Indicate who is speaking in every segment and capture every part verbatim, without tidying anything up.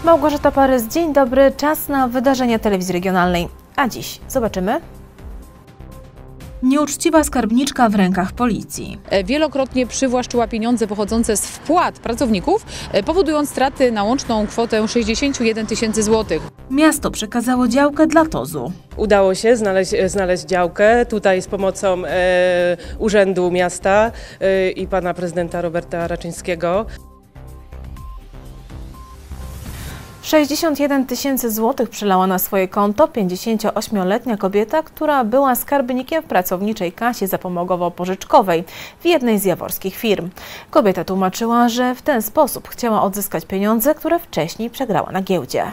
Speaker 1: Małgorzata Parys, dzień dobry. Czas na wydarzenia telewizji regionalnej. A dziś zobaczymy. Nieuczciwa skarbniczka w rękach policji.
Speaker 2: Wielokrotnie przywłaszczyła pieniądze pochodzące z wpłat pracowników, powodując straty na łączną kwotę sześćdziesiąt jeden tysięcy złotych.
Speaker 1: Miasto przekazało działkę dla tozu.
Speaker 3: Udało się znaleźć, znaleźć działkę tutaj z pomocą e, Urzędu Miasta e, i pana prezydenta Roberta Raczyńskiego.
Speaker 1: sześćdziesiąt jeden tysięcy złotych przelała na swoje konto pięćdziesięcioośmioletnia kobieta, która była skarbnikiem w pracowniczej kasie zapomogowo-pożyczkowej w jednej z jaworskich firm. Kobieta tłumaczyła, że w ten sposób chciała odzyskać pieniądze, które wcześniej przegrała na giełdzie.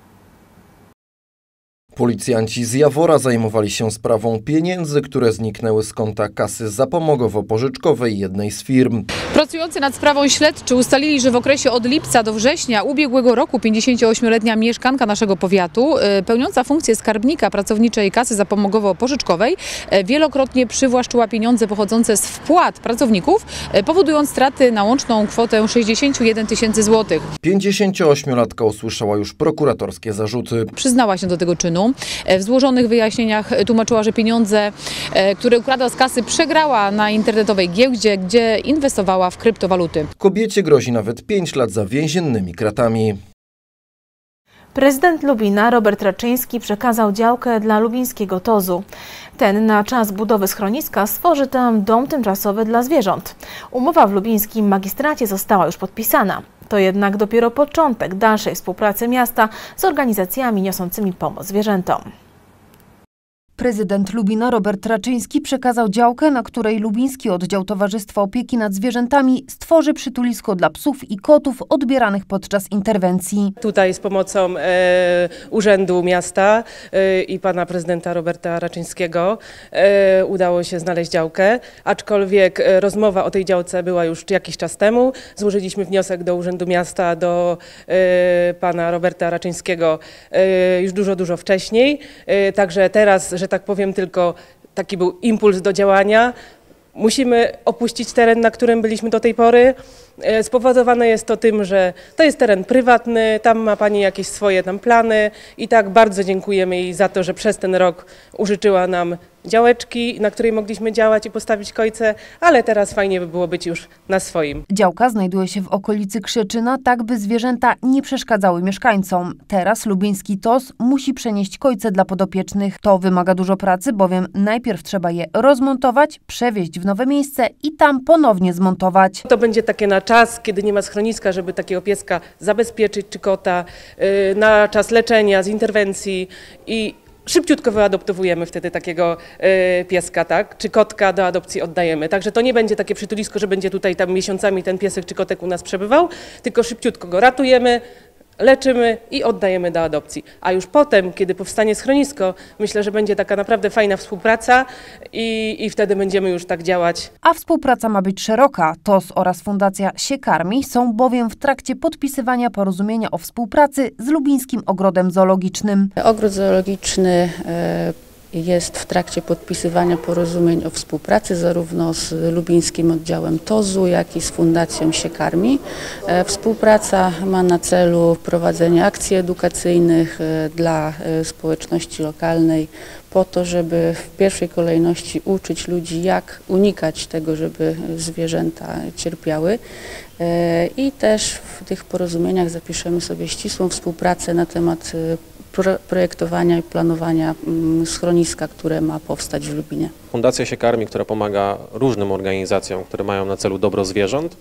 Speaker 4: Policjanci z Jawora zajmowali się sprawą pieniędzy, które zniknęły z konta kasy zapomogowo-pożyczkowej jednej z firm.
Speaker 2: Pracujący nad sprawą śledczy ustalili, że w okresie od lipca do września ubiegłego roku pięćdziesięcioośmioletnia mieszkanka naszego powiatu, pełniąca funkcję skarbnika pracowniczej kasy zapomogowo-pożyczkowej, wielokrotnie przywłaszczyła pieniądze pochodzące z wpłat pracowników, powodując straty na łączną kwotę sześćdziesiąt jeden tysięcy złotych.
Speaker 4: pięćdziesięcioośmiolatka usłyszała już prokuratorskie zarzuty.
Speaker 2: Przyznała się do tego czynu. W złożonych wyjaśnieniach tłumaczyła, że pieniądze, które ukradła z kasy, przegrała na internetowej giełdzie, gdzie inwestowała w kryptowaluty.
Speaker 4: Kobiecie grozi nawet pięć lat za więziennymi kratami.
Speaker 1: Prezydent Lubina Robert Raczyński przekazał działkę dla lubińskiego tozu. Ten na czas budowy schroniska stworzy tam dom tymczasowy dla zwierząt. Umowa w lubińskim magistracie została już podpisana. To jednak dopiero początek dalszej współpracy miasta z organizacjami niosącymi pomoc zwierzętom.
Speaker 5: Prezydent Lubina Robert Raczyński przekazał działkę, na której lubiński oddział Towarzystwa Opieki nad Zwierzętami stworzy przytulisko dla psów i kotów odbieranych podczas interwencji.
Speaker 3: Tutaj z pomocą e, Urzędu Miasta e, i pana prezydenta Roberta Raczyńskiego e, udało się znaleźć działkę, aczkolwiek e, rozmowa o tej działce była już jakiś czas temu. Złożyliśmy wniosek do Urzędu Miasta, do e, pana Roberta Raczyńskiego e, już dużo, dużo wcześniej. E, także teraz, że tak powiem, tylko taki był impuls do działania. Musimy opuścić teren, na którym byliśmy do tej pory. Spowodowane jest to tym, że to jest teren prywatny, tam ma pani jakieś swoje tam plany i tak bardzo dziękujemy jej za to, że przez ten rok użyczyła nam działeczki, na której mogliśmy działać i postawić kojce, ale teraz fajnie by było być już na swoim.
Speaker 5: Działka znajduje się w okolicy Krzeczyna, tak by zwierzęta nie przeszkadzały mieszkańcom. Teraz lubiński toz musi przenieść kojce dla podopiecznych. To wymaga dużo pracy, bowiem najpierw trzeba je rozmontować, przewieźć w nowe miejsce i tam ponownie zmontować.
Speaker 3: To będzie takie na czas, kiedy nie ma schroniska, żeby takiego pieska zabezpieczyć, czy kota, na czas leczenia, z interwencji i szybciutko wyadoptowujemy wtedy takiego y, pieska, tak? Czy kotka do adopcji oddajemy. Także to nie będzie takie przytulisko, że będzie tutaj tam miesiącami ten piesek czy kotek u nas przebywał, tylko szybciutko go ratujemy, leczymy i oddajemy do adopcji. A już potem, kiedy powstanie schronisko, myślę, że będzie taka naprawdę fajna współpraca i, i wtedy będziemy już tak działać.
Speaker 5: A współpraca ma być szeroka. toz oraz Fundacja Się Karmi są bowiem w trakcie podpisywania porozumienia o współpracy z Lubińskim Ogrodem Zoologicznym.
Speaker 6: Ogród Zoologiczny jest w trakcie podpisywania porozumień o współpracy zarówno z lubińskim oddziałem tozu, jak i z Fundacją Się Karmi. Współpraca ma na celu prowadzenie akcji edukacyjnych dla społeczności lokalnej po to, żeby w pierwszej kolejności uczyć ludzi, jak unikać tego, żeby zwierzęta cierpiały. I też w tych porozumieniach zapiszemy sobie ścisłą współpracę na temat projektowania i planowania schroniska, które ma powstać w Lubinie.
Speaker 7: Fundacja Się Karmi, która pomaga różnym organizacjom, które mają na celu dobro zwierząt,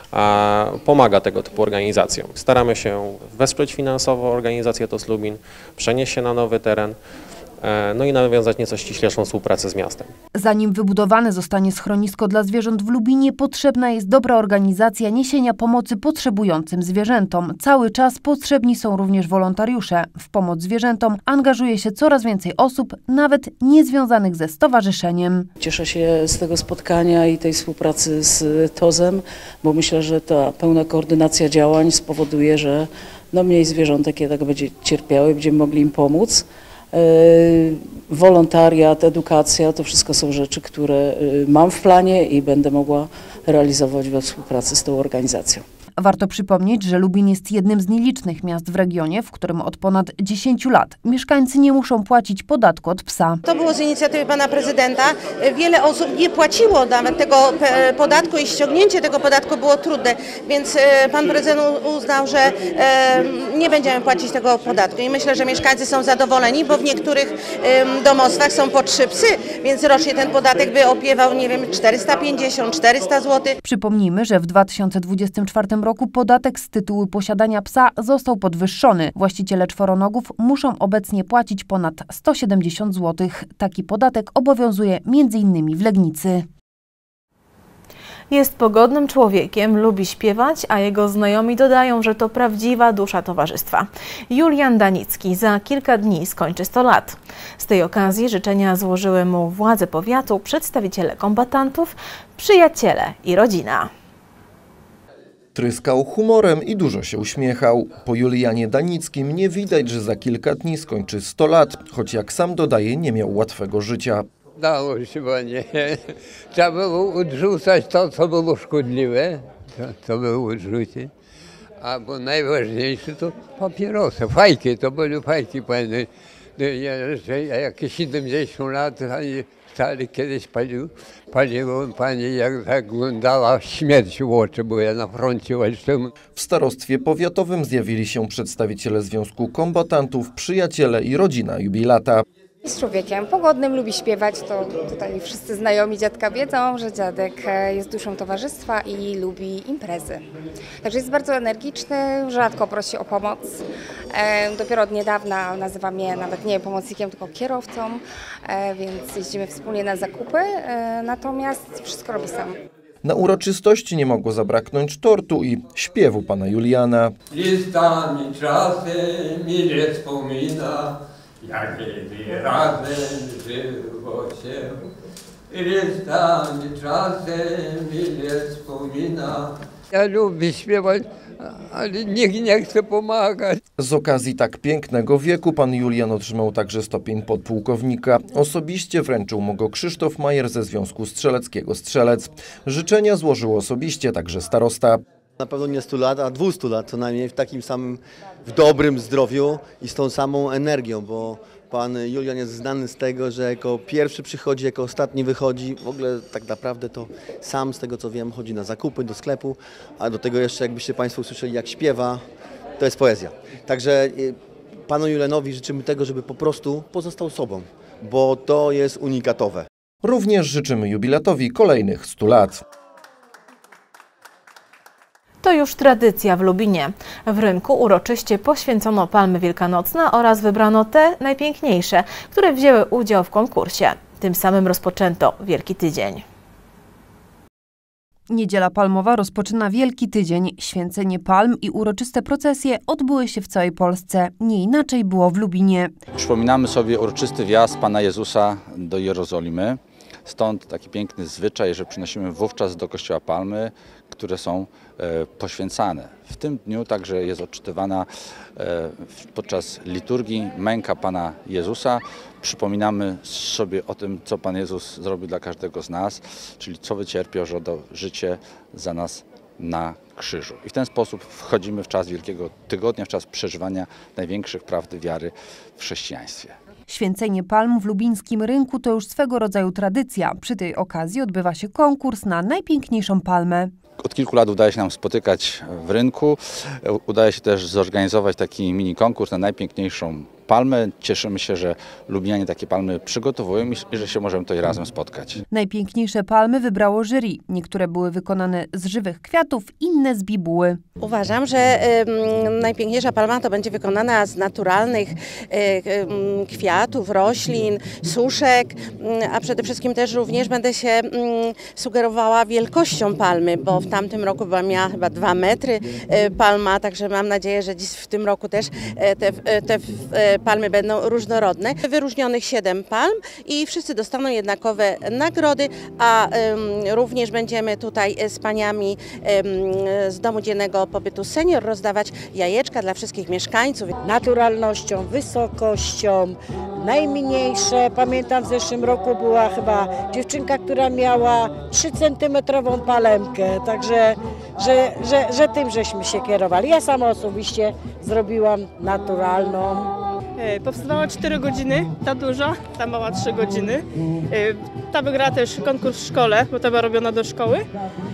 Speaker 7: a pomaga tego typu organizacjom. Staramy się wesprzeć finansowo organizację toz Lubin, przenieść się na nowy teren, no i nawiązać nieco ściślejszą współpracę z miastem.
Speaker 5: Zanim wybudowane zostanie schronisko dla zwierząt w Lubinie, potrzebna jest dobra organizacja niesienia pomocy potrzebującym zwierzętom. Cały czas potrzebni są również wolontariusze. W pomoc zwierzętom angażuje się coraz więcej osób, nawet niezwiązanych ze stowarzyszeniem.
Speaker 8: Cieszę się z tego spotkania i tej współpracy z tozem, bo myślę, że ta pełna koordynacja działań spowoduje, że no mniej zwierzątek jednak będzie cierpiały, będziemy mogli im pomóc. Wolontariat, edukacja, to wszystko są rzeczy, które mam w planie i będę mogła realizować we współpracy z tą organizacją.
Speaker 5: Warto przypomnieć, że Lubin jest jednym z nielicznych miast w regionie, w którym od ponad dziesięciu lat mieszkańcy nie muszą płacić podatku od psa.
Speaker 9: To było z inicjatywy pana prezydenta. Wiele osób nie płaciło nawet tego podatku i ściągnięcie tego podatku było trudne, więc pan prezydent uznał, że nie będziemy płacić tego podatku i myślę, że mieszkańcy są zadowoleni, bo w niektórych domostwach są po trzy psy, więc rocznie ten podatek by opiewał, nie wiem, czterysta pięćdziesiąt czterysta złotych.
Speaker 5: Przypomnijmy, że w dwa tysiące dwudziestym czwartym roku podatek z tytułu posiadania psa został podwyższony. Właściciele czworonogów muszą obecnie płacić ponad sto siedemdziesiąt złotych. Taki podatek obowiązuje między innymi w Legnicy.
Speaker 1: Jest pogodnym człowiekiem, lubi śpiewać, a jego znajomi dodają, że to prawdziwa dusza towarzystwa. Julian Danicki za kilka dni skończy sto lat. Z tej okazji życzenia złożyły mu władze powiatu, przedstawiciele kombatantów, przyjaciele i rodzina.
Speaker 4: Tryskał humorem i dużo się uśmiechał. Po Julianie Danickim nie widać, że za kilka dni skończy sto lat, choć jak sam dodaje, nie miał łatwego życia.
Speaker 10: Dało się, bo nie. Trzeba było odrzucać to, co było szkodliwe, to, co było odrzucić. A bo najważniejsze to papierosy, fajki, to były fajki, panie. Ja jakieś siedemdziesiąt lat, stary kiedyś palił, paliłem, pani jak zaglądała śmierć w oczy, bo ja na froncie walczyłem.
Speaker 4: W starostwie powiatowym zjawili się przedstawiciele Związku Kombatantów, przyjaciele i rodzina jubilata.
Speaker 11: Jest człowiekiem pogodnym, lubi śpiewać, to tutaj wszyscy znajomi dziadka wiedzą, że dziadek jest duszą towarzystwa i lubi imprezy. Także jest bardzo energiczny, rzadko prosi o pomoc. Dopiero od niedawna nazywa mnie nawet nie pomocnikiem, tylko kierowcą, więc jeździmy wspólnie na zakupy, natomiast wszystko robi sam.
Speaker 4: Na uroczystości nie mogło zabraknąć tortu i śpiewu pana Juliana.
Speaker 10: Listami czasem mile wspomina, jak kiedy razem żyło się. Listami czasem mile wspomina. Ja lubię śpiewać, ale nikt nie chce pomagać.
Speaker 4: Z okazji tak pięknego wieku pan Julian otrzymał także stopień podpułkownika. Osobiście wręczył mu go Krzysztof Majer ze Związku Strzeleckiego Strzelec. Życzenia złożył osobiście także starosta.
Speaker 12: Na pewno nie stu lat, a dwustu lat co najmniej, w takim samym, w dobrym zdrowiu i z tą samą energią, bo pan Julian jest znany z tego, że jako pierwszy przychodzi, jako ostatni wychodzi. W ogóle tak naprawdę to sam, z tego co wiem, chodzi na zakupy, do sklepu, a do tego jeszcze, jakbyście państwo usłyszeli, jak śpiewa, to jest poezja. Także panu Julianowi życzymy tego, żeby po prostu pozostał sobą, bo to jest unikatowe.
Speaker 4: Również życzymy jubilatowi kolejnych stu lat.
Speaker 1: To już tradycja w Lubinie. W rynku uroczyście poświęcono palmy wielkanocne oraz wybrano te najpiękniejsze, które wzięły udział w konkursie. Tym samym rozpoczęto Wielki Tydzień.
Speaker 5: Niedziela Palmowa rozpoczyna Wielki Tydzień. Święcenie palm i uroczyste procesje odbyły się w całej Polsce. Nie inaczej było w Lubinie.
Speaker 13: Przypominamy sobie uroczysty wjazd Pana Jezusa do Jerozolimy. Stąd taki piękny zwyczaj, że przynosimy wówczas do kościoła palmy, które są e, poświęcane. W tym dniu także jest odczytywana e, podczas liturgii męka Pana Jezusa. Przypominamy sobie o tym, co Pan Jezus zrobił dla każdego z nas, czyli co wycierpiał, że oddał życie za nas na krzyżu. I w ten sposób wchodzimy w czas Wielkiego Tygodnia, w czas przeżywania największych prawd wiary w chrześcijaństwie.
Speaker 5: Święcenie palm w lubińskim rynku to już swego rodzaju tradycja. Przy tej okazji odbywa się konkurs na najpiękniejszą palmę.
Speaker 13: Od kilku lat udaje się nam spotykać w rynku. Udaje się też zorganizować taki mini konkurs na najpiękniejszą palmę. Cieszymy się, że Lublinianie takie palmy przygotowują i że się możemy tutaj razem spotkać.
Speaker 5: Najpiękniejsze palmy wybrało jury. Niektóre były wykonane z żywych kwiatów, inne z bibuły.
Speaker 9: Uważam, że y, najpiękniejsza palma to będzie wykonana z naturalnych y, y, kwiatów, roślin, suszek, y, a przede wszystkim też również będę się y, sugerowała wielkością palmy, bo w tamtym roku była miała chyba dwa metry y, palma, także mam nadzieję, że dziś w tym roku też y, te, te y, palmy będą różnorodne. Wyróżnionych siedem palm i wszyscy dostaną jednakowe nagrody, a um, również będziemy tutaj z paniami um, z Domu Dziennego Pobytu Senior rozdawać jajeczka dla wszystkich mieszkańców.
Speaker 14: Naturalnością, wysokością, najmniejsze. Pamiętam, w zeszłym roku była chyba dziewczynka, która miała trzycentymetrową palemkę, także że, że, że tym żeśmy się kierowali. Ja sama osobiście zrobiłam naturalną.
Speaker 15: Powstawała cztery godziny, ta duża, ta mała trzy godziny. Ta wygrała też konkurs w szkole, bo ta była robiona do szkoły.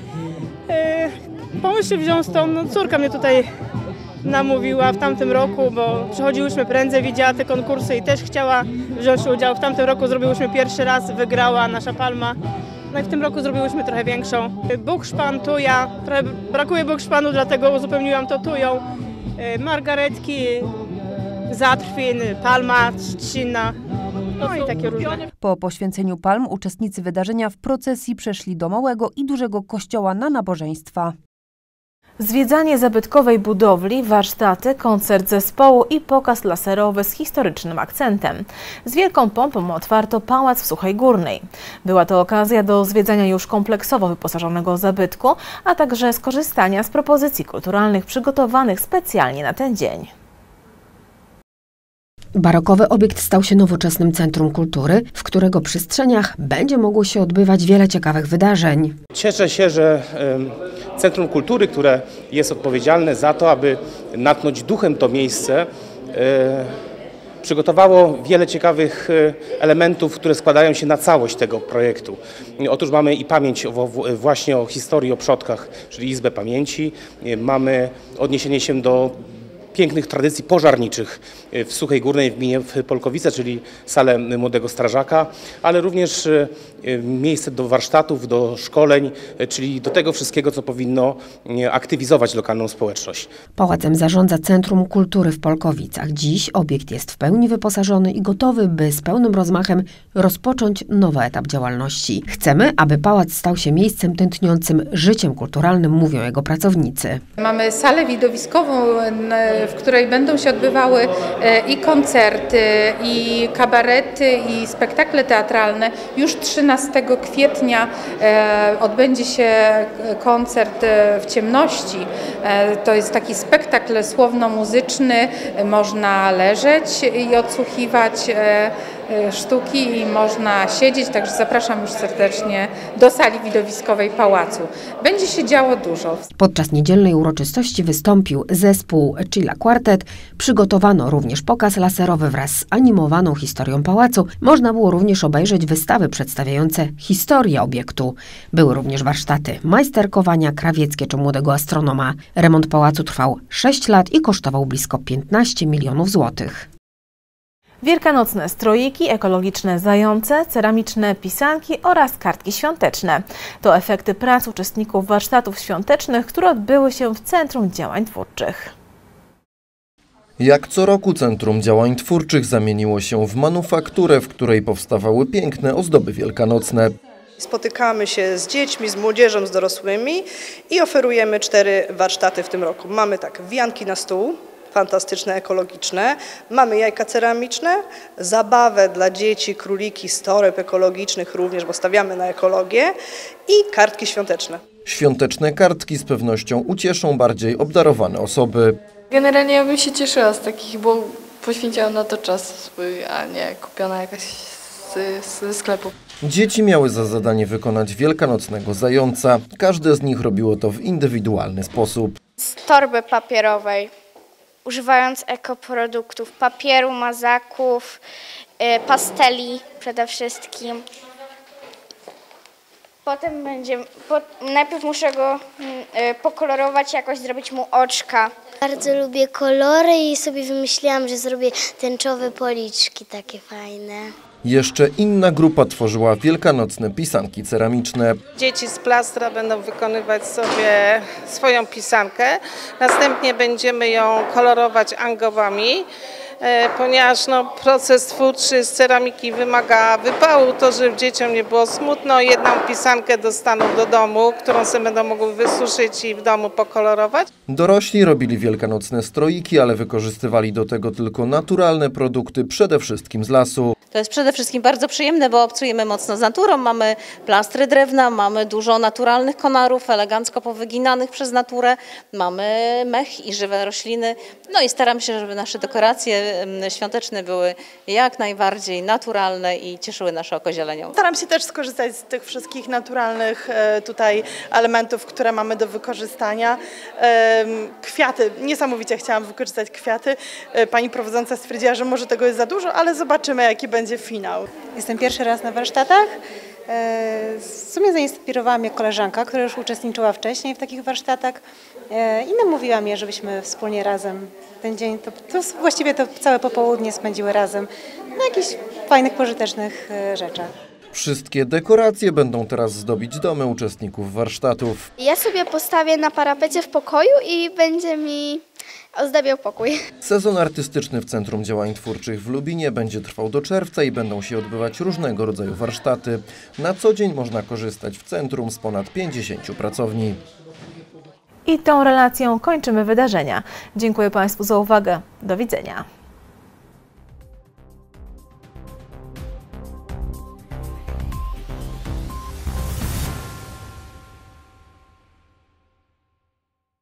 Speaker 15: Pomysł się wziął stąd, no córka mnie tutaj namówiła w tamtym roku, bo przychodziłyśmy prędzej, widziała te konkursy i też chciała wziąć udział. W tamtym roku zrobiłyśmy pierwszy raz, wygrała nasza palma. No i w tym roku zrobiłyśmy trochę większą. Bukszpan, tuja, trochę brakuje bukszpanu, dlatego uzupełniłam to tują. Margaretki, zatrwin, palma, trzcina, no i takie różne.
Speaker 5: Po poświęceniu palm uczestnicy wydarzenia w procesji przeszli do małego i dużego kościoła na nabożeństwa.
Speaker 1: Zwiedzanie zabytkowej budowli, warsztaty, koncert zespołu i pokaz laserowy z historycznym akcentem. Z wielką pompą otwarto pałac w Suchej Górnej. Była to okazja do zwiedzania już kompleksowo wyposażonego zabytku, a także skorzystania z propozycji kulturalnych przygotowanych specjalnie na ten dzień.
Speaker 16: Barokowy obiekt stał się nowoczesnym centrum kultury, w którego przestrzeniach będzie mogło się odbywać wiele ciekawych wydarzeń.
Speaker 17: Cieszę się, że Centrum Kultury, które jest odpowiedzialne za to, aby natchnąć duchem to miejsce, przygotowało wiele ciekawych elementów, które składają się na całość tego projektu. Otóż mamy i pamięć o, właśnie o historii, o przodkach, czyli Izbę Pamięci. Mamy odniesienie się do pięknych tradycji pożarniczych w Suchej Górnej, w gminie Polkowice, czyli salę Młodego Strażaka, ale również miejsce do warsztatów, do szkoleń, czyli do tego wszystkiego, co powinno aktywizować lokalną społeczność.
Speaker 16: Pałacem zarządza Centrum Kultury w Polkowicach. Dziś obiekt jest w pełni wyposażony i gotowy, by z pełnym rozmachem rozpocząć nowy etap działalności. Chcemy, aby pałac stał się miejscem tętniącym życiem kulturalnym, mówią jego pracownicy.
Speaker 18: Mamy salę widowiskową, w której będą się odbywały i koncerty, i kabarety, i spektakle teatralne. Już trzynastego kwietnia odbędzie się koncert w ciemności. To jest taki spektakl słowno-muzyczny. Można leżeć i odsłuchiwać sztuki i można siedzieć, także zapraszam już serdecznie do sali widowiskowej pałacu. Będzie się działo dużo.
Speaker 16: Podczas niedzielnej uroczystości wystąpił zespół Chilla Quartet. Przygotowano również pokaz laserowy wraz z animowaną historią pałacu. Można było również obejrzeć wystawy przedstawiające historię obiektu. Były również warsztaty majsterkowania, krawieckie czy młodego astronoma. Remont pałacu trwał sześć lat i kosztował blisko piętnaście milionów złotych.
Speaker 1: Wielkanocne strojiki, ekologiczne zające, ceramiczne pisanki oraz kartki świąteczne. To efekty prac uczestników warsztatów świątecznych, które odbyły się w Centrum Działań Twórczych.
Speaker 4: Jak co roku Centrum Działań Twórczych zamieniło się w manufakturę, w której powstawały piękne ozdoby wielkanocne.
Speaker 19: Spotykamy się z dziećmi, z młodzieżą, z dorosłymi i oferujemy cztery warsztaty w tym roku. Mamy tak, wianki na stół, fantastyczne, ekologiczne. Mamy jajka ceramiczne, zabawę dla dzieci, króliki z toreb ekologicznych również, bo stawiamy na ekologię i kartki świąteczne.
Speaker 4: Świąteczne kartki z pewnością ucieszą bardziej obdarowane osoby.
Speaker 20: Generalnie ja bym się cieszyła z takich, bo poświęciłam na to czas swój, a nie kupiona jakaś z, ze sklepu.
Speaker 4: Dzieci miały za zadanie wykonać wielkanocnego zająca. Każde z nich robiło to w indywidualny sposób.
Speaker 21: Z torby papierowej, używając ekoproduktów, papieru, mazaków, pasteli przede wszystkim. Potem będziemy, po, najpierw muszę go pokolorować, jakoś zrobić mu oczka.
Speaker 22: Bardzo lubię kolory i sobie wymyśliłam, że zrobię tęczowe policzki takie fajne.
Speaker 4: Jeszcze inna grupa tworzyła wielkanocne pisanki ceramiczne.
Speaker 23: Dzieci z plastra będą wykonywać sobie swoją pisankę. Następnie będziemy ją kolorować angowami. ponieważ no, proces twórczy z ceramiki wymaga wypału, to żeby dzieciom nie było smutno, jedną pisankę dostaną do domu, którą sobie będą mogły wysuszyć i w domu pokolorować.
Speaker 4: Dorośli robili wielkanocne stroiki, ale wykorzystywali do tego tylko naturalne produkty, przede wszystkim z lasu.
Speaker 2: To jest przede wszystkim bardzo przyjemne, bo obcujemy mocno z naturą, mamy plastry drewna, mamy dużo naturalnych konarów, elegancko powyginanych przez naturę, mamy mech i żywe rośliny, no i staram się, żeby nasze dekoracje świąteczne były jak najbardziej naturalne i cieszyły nasze oko zielenią.
Speaker 3: Staram się też skorzystać z tych wszystkich naturalnych tutaj elementów, które mamy do wykorzystania. Kwiaty, niesamowicie chciałam wykorzystać kwiaty. Pani prowadząca stwierdziła, że może tego jest za dużo, ale zobaczymy, jaki będzie finał.
Speaker 6: Jestem pierwszy raz na warsztatach. W sumie zainspirowała mnie koleżanka, która już uczestniczyła wcześniej w takich warsztatach i namówiła mnie, żebyśmy wspólnie razem ten dzień, to, to właściwie to całe popołudnie spędziły razem na jakichś fajnych, pożytecznych rzeczach.
Speaker 4: Wszystkie dekoracje będą teraz zdobić domy uczestników warsztatów.
Speaker 21: Ja sobie postawię na parapecie w pokoju i będzie mi ozdabiał pokój.
Speaker 4: Sezon artystyczny w Centrum Działań Twórczych w Lubinie będzie trwał do czerwca i będą się odbywać różnego rodzaju warsztaty. Na co dzień można korzystać w centrum z ponad pięćdziesięciu pracowni.
Speaker 1: I tą relacją kończymy wydarzenia. Dziękuję Państwu za uwagę. Do widzenia.